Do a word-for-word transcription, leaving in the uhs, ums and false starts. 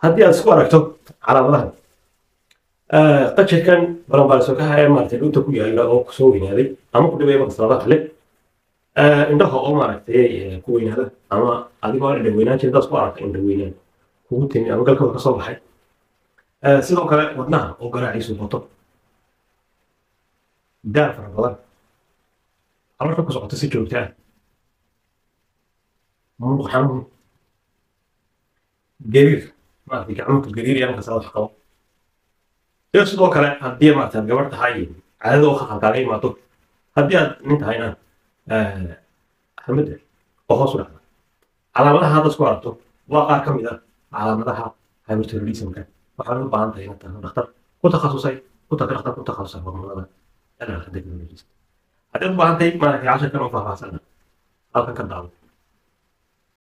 haddii aad isku aragto calaamadahan qajirkan balanbaalsookaha ee maaragtay dhunta ku yaala oo kusoo weynaaday ama ku dhibay maqsadaha leh indhaha oo maaragtay ku weynaada ama adigoo aan indha weynaan jirin daad ku aragta indha weynaan kugu timi ama galkooda kasoo baxay sidoo kale wadnaha oo garaaciisu bato daal fara badan caloosha ku socoto si joogta ah muruq xanuun gariir maaragtay gacmuhu gariir iyo markaas wax qabo iyo sidoo kale haddii maaragtay gabadh tahay caadada oo khalkaaga imaado haddii aad nin tahayna hamada oo hoos u dhacda calaamadaha hadda isku aragto waa qaar ka mid ah calaamadaha hyperthyroidismka waxaad u baahan tahay inaad tahay dhakhtar ku takhasusay ku tahay dhakhtar ku takhasusay hormoonada haddii aad u baahan tahay maaragtay casharkan oo faahfaahsan halkan ka daawo